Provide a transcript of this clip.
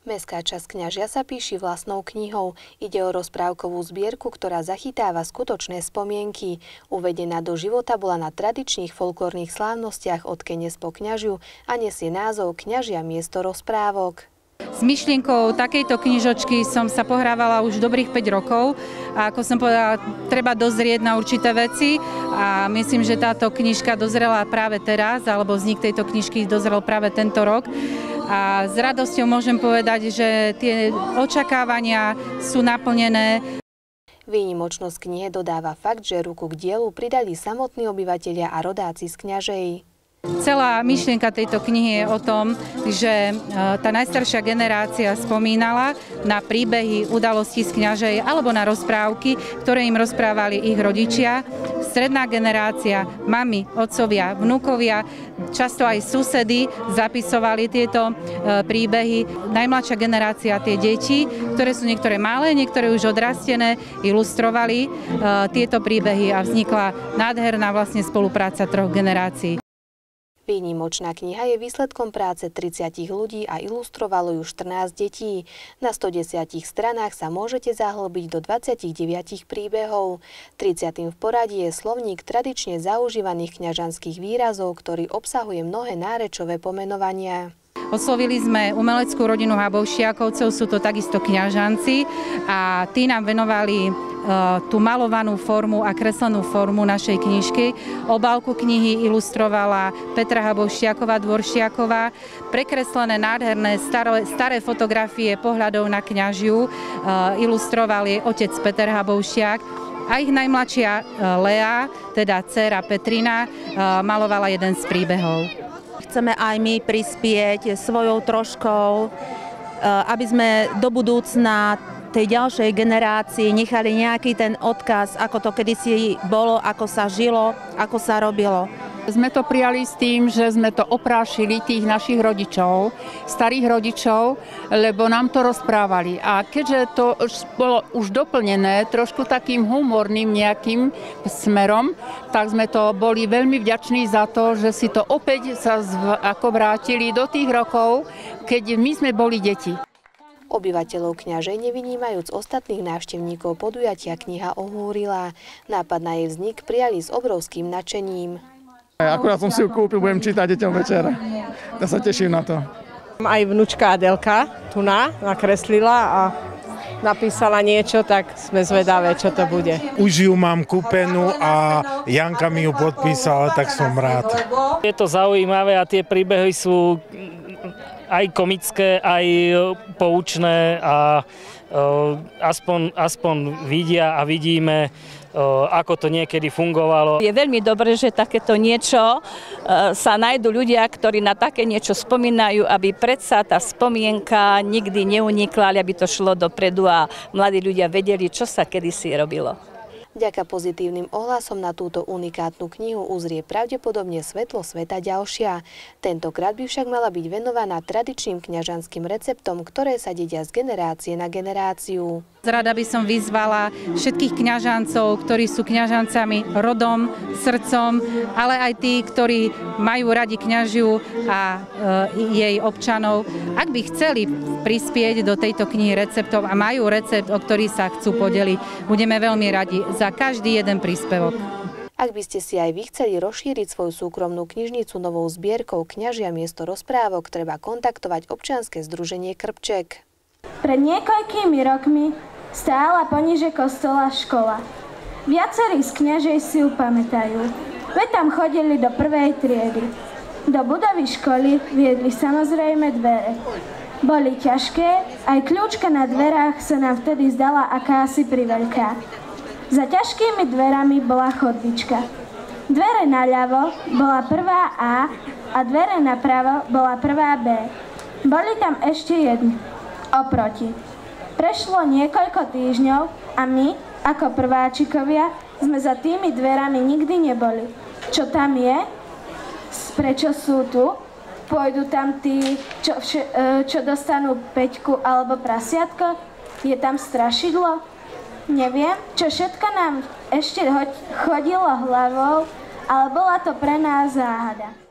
Mestská časť Kňažia sa píši vlastnou knihou. Ide o rozprávkovú zbierku, ktorá zachytáva skutočné spomienky. Uvedená do života bola na tradičných folklórnych slávnostiach od Kenes po Kňažiu a nesie názov Kňažia miesto rozprávok. S myšlienkou takejto knižočky som sa pohrávala už dobrých 5 rokov a ako som povedala, treba dozrieť na určité veci a myslím, že táto knižka dozrela práve teraz, alebo vznik tejto knižky dozrel práve tento rok. A s radosťou môžem povedať, že tie očakávania sú naplnené. Výnimočnosť knihe dodáva fakt, že ruku k dielu pridali samotní obyvatelia a rodáci z Kňažej. Celá myšlienka tejto knihy je o tom, že tá najstaršia generácia spomínala na príbehy, udalosti z Kňažej alebo na rozprávky, ktoré im rozprávali ich rodičia. Stredná generácia, mami, otcovia, vnúkovia, často aj susedy zapisovali tieto príbehy. Najmladšia generácia, tie deti, ktoré sú niektoré malé, niektoré už odrastené, ilustrovali tieto príbehy a vznikla nádherná vlastne spolupráca 3 generácií. Výnimočná kniha je výsledkom práce 30 ľudí a ilustrovalo ju 14 detí. Na 110 stranách sa môžete zahlbiť do 29 príbehov. 30. v poradí je slovník tradične zaužívaných kňažanských výrazov, ktorý obsahuje mnohé nárečové pomenovania. Oslovili sme umeleckú rodinu Habovšiakovcov, sú to takisto kňažanci a tí nám venovali tú malovanú formu a kreslenú formu našej knižky. Obálku knihy ilustrovala Petra Habovšiaková Dvoršiaková. Prekreslené nádherné staré fotografie pohľadov na Kňažiu ilustrovali otec Peter Habovšiak a ich najmladšia Lea, teda dcéra Petrina, malovala jeden z príbehov. Chceme aj my prispieť svojou troškou, aby sme do budúcna tej ďalšej generácii nechali nejaký ten odkaz, ako to kedysi bolo, ako sa žilo, ako sa robilo. Sme to prijali s tým, že sme to oprášili tých našich rodičov, starých rodičov, lebo nám to rozprávali. A keďže to bolo už doplnené trošku takým humorným nejakým smerom, tak sme to boli veľmi vďační za to, že si to opäť sa ako vrátili do tých rokov, keď my sme boli deti. Obyvateľov Kňažej nevynímajúc ostatných návštevníkov podujatia kniha ohúrila. Nápad na jej vznik prijali s obrovským nadšením. Akurát som si ju kúpil, budem čítať deťom večer. Ja sa teším na to. Aj vnúčka Adelka tu nakreslila a napísala niečo, tak sme zvedavé, čo to bude. Už ju mám kúpenú a Janka mi ju podpísala, tak som rád. Je to zaujímavé a tie príbehy sú aj komické, aj poučné a aspoň vidia a vidíme, ako to niekedy fungovalo. Je veľmi dobré, že takéto niečo sa nájdú ľudia, ktorí na také niečo spomínajú, aby predsa tá spomienka nikdy neunikla, aby to šlo dopredu a mladí ľudia vedeli, čo sa kedysi robilo. Vďaka pozitívnym ohlasom na túto unikátnu knihu uzrie pravdepodobne svetlo sveta ďalšia. Tentokrát by však mala byť venovaná tradičným kňažanským receptom, ktoré sa dedia z generácie na generáciu. Rada by som vyzvala všetkých kňažancov, ktorí sú kňažancami rodom, srdcom, ale aj tí, ktorí majú radi Kňažiu a jej občanov. Ak by chceli prispieť do tejto knihy receptov a majú recept, o ktorý sa chcú podeliť, budeme veľmi radi za každý jeden príspevok. Ak by ste si aj vy chceli rozšíriť svoju súkromnú knižnicu novou zbierkou Kňažia miesto rozprávok, treba kontaktovať občianske združenie Krpček. Pred niekoľkými rokmi stála poniže kostola škola. Viacerí z Kňažej si ju pamätajú, veď tam chodili do 1. triedy. Do budovy školy viedli samozrejme dvere. Boli ťažké, aj kľúčka na dverách sa nám vtedy zdala akási priveľká. Za ťažkými dverami bola chodbička. Dvere naľavo bola 1. A a dvere napravo bola 1. B. Boli tam ešte jedny oproti. Prešlo niekoľko týždňov a my, ako prváčikovia, sme za tými dverami nikdy neboli. Čo tam je? Prečo sú tu? Pôjdu tam tí, čo dostanú peťku alebo prasiatko? Je tam strašidlo? Neviem, čo všetko nám ešte chodilo hlavou, ale bola to pre nás záhada.